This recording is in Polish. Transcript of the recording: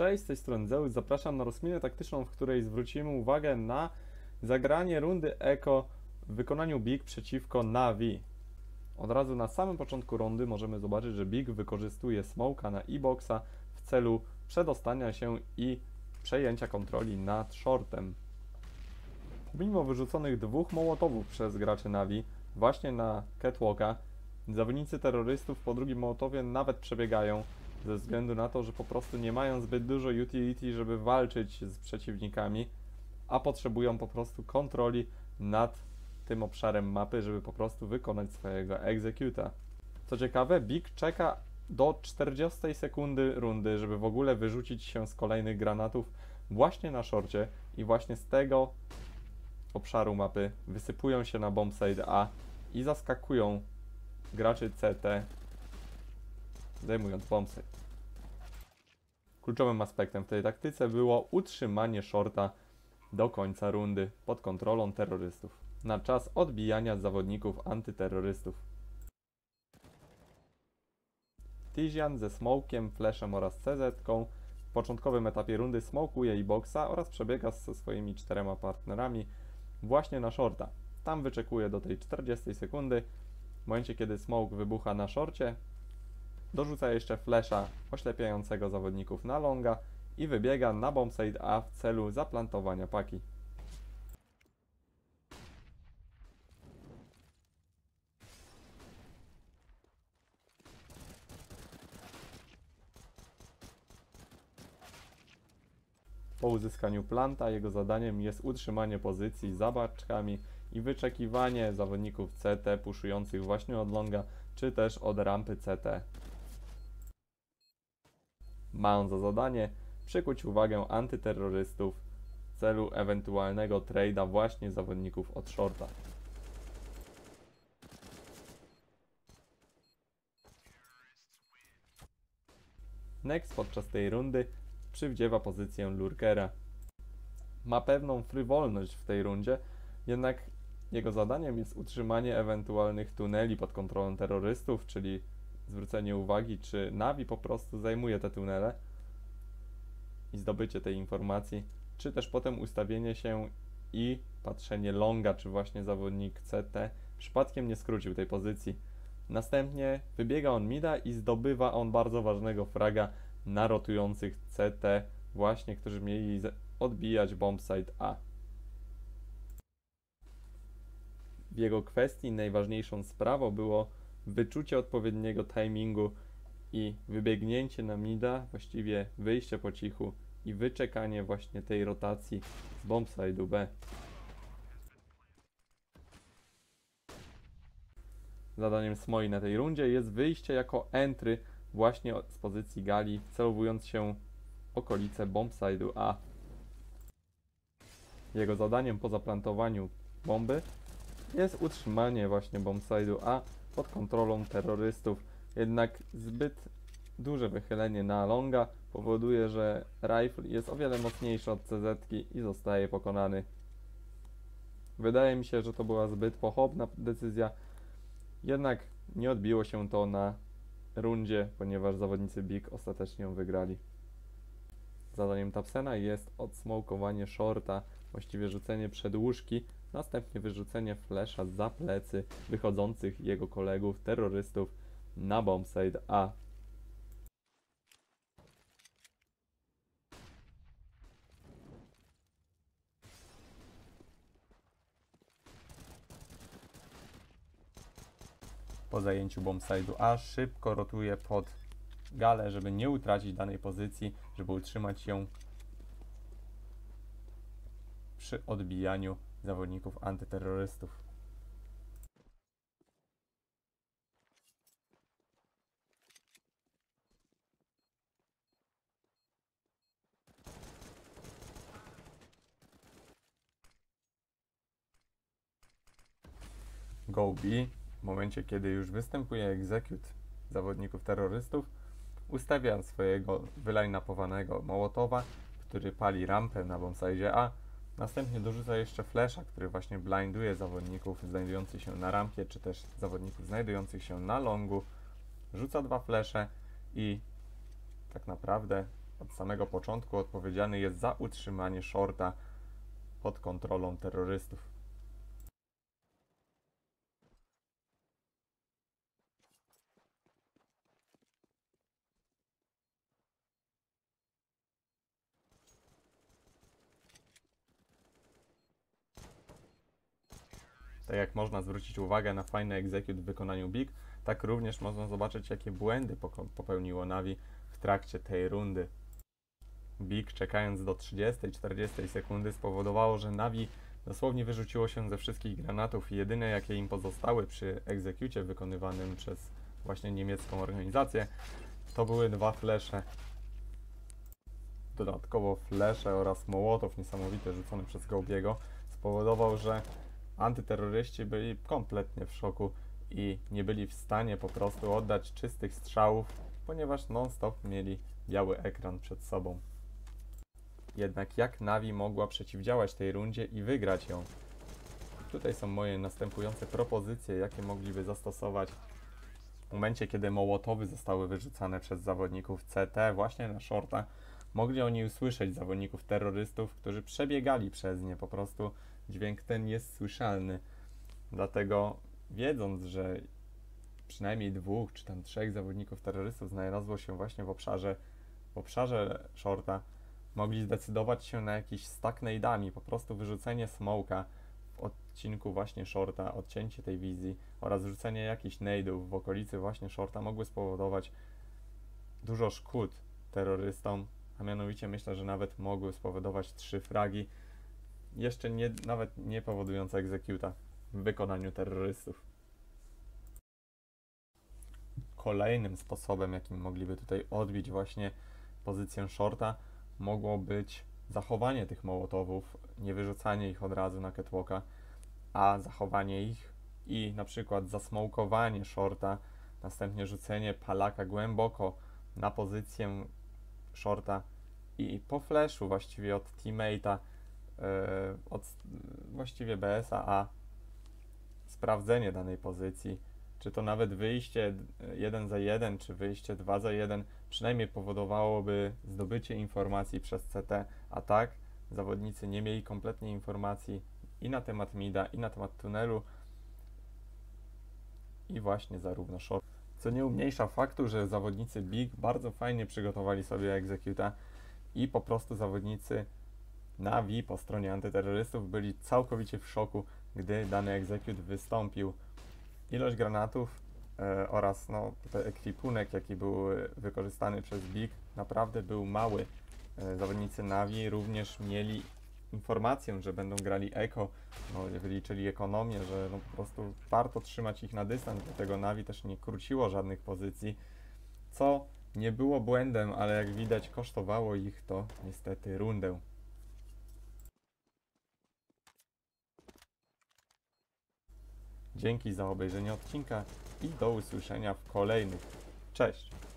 Cześć, z tej strony Zeus. Zapraszam na rozkminę taktyczną, w której zwrócimy uwagę na zagranie rundy Echo w wykonaniu Big przeciwko Navi. Od razu na samym początku rundy możemy zobaczyć, że Big wykorzystuje smoka na E-boxa w celu przedostania się i przejęcia kontroli nad shortem. Pomimo wyrzuconych dwóch mołotowów przez graczy Navi właśnie na Catwalka, zawodnicy terrorystów po drugim mołotowie nawet przebiegają, ze względu na to, że po prostu nie mają zbyt dużo utility, żeby walczyć z przeciwnikami, a potrzebują po prostu kontroli nad tym obszarem mapy, żeby po prostu wykonać swojego executa. Co ciekawe, Big czeka do 40 sekundy rundy, żeby w ogóle wyrzucić się z kolejnych granatów właśnie na szorcie i właśnie z tego obszaru mapy wysypują się na bombsite A i zaskakują graczy CT, zajmując bombsite. Kluczowym aspektem w tej taktyce było utrzymanie shorta do końca rundy pod kontrolą terrorystów na czas odbijania zawodników antyterrorystów. Tizian ze smokiem, flashem oraz CZ-ką w początkowym etapie rundy smokuje E-boxa oraz przebiega ze swoimi 4 partnerami właśnie na shorta. Tam wyczekuje do tej 40 sekundy. W momencie, kiedy smoke wybucha na shorcie, dorzuca jeszcze flasha oślepiającego zawodników na longa i wybiega na bombsite A w celu zaplantowania paki. Po uzyskaniu planta jego zadaniem jest utrzymanie pozycji za baczkami i wyczekiwanie zawodników CT puszujących właśnie od longa czy też od rampy CT. Ma on za zadanie przykuć uwagę antyterrorystów w celu ewentualnego trade'a właśnie zawodników od shorta. Next podczas tej rundy przywdziewa pozycję lurkera. Ma pewną frywolność w tej rundzie, jednak jego zadaniem jest utrzymanie ewentualnych tuneli pod kontrolą terrorystów, czyli zwrócenie uwagi, czy Navi po prostu zajmuje te tunele i zdobycie tej informacji, czy też potem ustawienie się i patrzenie longa, czy właśnie zawodnik CT przypadkiem nie skrócił tej pozycji. Następnie wybiega on mida i zdobywa on bardzo ważnego fraga na rotujących CT właśnie, którzy mieli odbijać bombsite A. W jego kwestii najważniejszą sprawą było wyczucie odpowiedniego timingu i wybiegnięcie na mida, właściwie wyjście po cichu i wyczekanie właśnie tej rotacji z bombsite'u B. Zadaniem Smoi na tej rundzie jest wyjście jako entry właśnie z pozycji gali, celowując się w okolice bombside'u A. Jego zadaniem po zaplantowaniu bomby jest utrzymanie właśnie bombside'u A pod kontrolą terrorystów, jednak zbyt duże wychylenie na longa powoduje, że rifle jest o wiele mocniejszy od CZ-ki i zostaje pokonany. Wydaje mi się, że to była zbyt pochopna decyzja, jednak nie odbiło się to na rundzie, ponieważ zawodnicy Big ostatecznie ją wygrali. Zadaniem Tapsena jest odsmokowanie shorta, właściwie rzucenie przedłużki, następnie wyrzucenie flasha za plecy wychodzących jego kolegów terrorystów na bombsite A. Po zajęciu bombside'u A szybko rotuje pod galę, żeby nie utracić danej pozycji, żeby utrzymać ją przy odbijaniu zawodników antyterrorystów. Go B, w momencie kiedy już występuje execute zawodników terrorystów, ustawia swojego wyline-upowanego mołotowa, który pali rampę na bombsite A. Następnie dorzuca jeszcze flasha, który właśnie blinduje zawodników znajdujących się na rampie, czy też zawodników znajdujących się na longu. Rzuca 2 flashe i tak naprawdę od samego początku odpowiedzialny jest za utrzymanie shorta pod kontrolą terrorystów. Tak jak można zwrócić uwagę na fajny execute w wykonaniu Big, tak również można zobaczyć, jakie błędy popełniło Navi w trakcie tej rundy. Big, czekając do 30-40 sekundy, spowodowało, że Navi dosłownie wyrzuciło się ze wszystkich granatów i jedyne jakie im pozostały przy egzekucie wykonywanym przez właśnie niemiecką organizację, to były 2 flesze. Dodatkowo flesze oraz mołotow niesamowity rzucony przez Gaubiego spowodował, że antyterroryści byli kompletnie w szoku i nie byli w stanie po prostu oddać czystych strzałów, ponieważ non-stop mieli biały ekran przed sobą. Jednak jak Navi mogła przeciwdziałać tej rundzie i wygrać ją? Tutaj są moje następujące propozycje, jakie mogliby zastosować w momencie, kiedy mołotowy zostały wyrzucane przez zawodników CT właśnie na shorta. Mogli oni usłyszeć zawodników terrorystów, którzy przebiegali przez nie, po prostu dźwięk ten jest słyszalny. Dlatego wiedząc, że przynajmniej 2 czy tam 3 zawodników terrorystów znalazło się właśnie w obszarze shorta, mogli zdecydować się na jakiś stack nade'ami, po prostu wyrzucenie smoka w odcinku właśnie shorta, odcięcie tej wizji oraz rzucenie jakichś nade'ów w okolicy właśnie shorta mogły spowodować dużo szkód terrorystom, a mianowicie myślę, że nawet mogły spowodować 3 fragi, jeszcze nawet nie powodujące executa w wykonaniu terrorystów. Kolejnym sposobem, jakim mogliby tutaj odbić właśnie pozycję shorta, mogło być zachowanie tych mołotowów, nie wyrzucanie ich od razu na catwalka, a zachowanie ich i na przykład zasmokowanie shorta, następnie rzucenie palaka głęboko na pozycję shorta i po flashu właściwie od teammate'a, od właściwie BS-a, a sprawdzenie danej pozycji, czy to nawet wyjście 1 za 1, czy wyjście 2 za 1, przynajmniej powodowałoby zdobycie informacji przez CT, a tak zawodnicy nie mieli kompletnie informacji i na temat mida, i na temat tunelu, i właśnie zarówno short. Co nie umniejsza faktu, że zawodnicy Big bardzo fajnie przygotowali sobie executa i po prostu zawodnicy Navi po stronie antyterrorystów byli całkowicie w szoku, gdy dany execute wystąpił. Ilość granatów oraz tutaj ekwipunek, jaki był wykorzystany przez Big, naprawdę był mały. Zawodnicy Navi również mieli informację, że będą grali eko, wyliczyli ekonomię, że po prostu warto trzymać ich na dystans, dlatego Navi też nie króciło żadnych pozycji, co nie było błędem, ale jak widać kosztowało ich to niestety rundę. Dzięki za obejrzenie odcinka i do usłyszenia w kolejnych. Cześć!